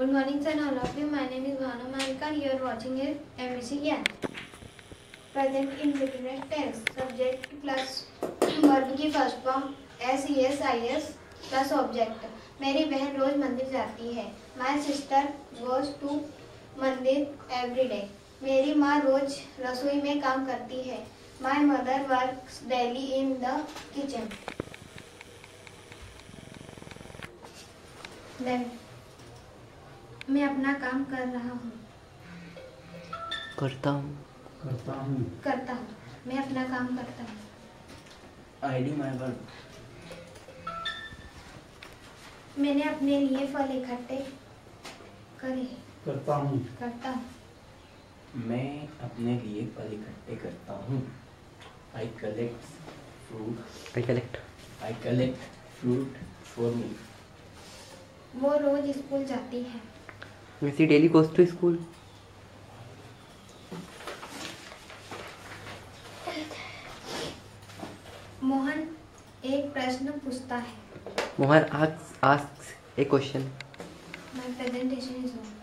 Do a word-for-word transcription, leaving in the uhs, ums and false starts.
Good morning, sir, all of you. My name is Bhavna. You are watching a M E C ज्ञान. Present indefinite tense. Subject plus verb की first form S E S I S plus object. मेरी बहन रोज मंदिर जाती है. My sister goes to मंदिर every day. मेरी माँ रोज रसोई में काम करती है. My mother works daily in the kitchen. Then मैं अपना काम कर रहा हूँ. करता हूँ. करता हूँ. करता हूँ. मैं अपना काम करता हूँ. I do my work. मैंने अपने लिए फल इकट्ठे करे. करता हूँ. करता हूँ. मैं अपने लिए फल इकट्ठे करता हूँ. I collect fruit. I collect. I collect fruit for me. वो रोज स्कूल जाती है. She daily goes to school. Mohan एक प्रश्न पूछता है. Mohan asks asks a question. My presentation is over.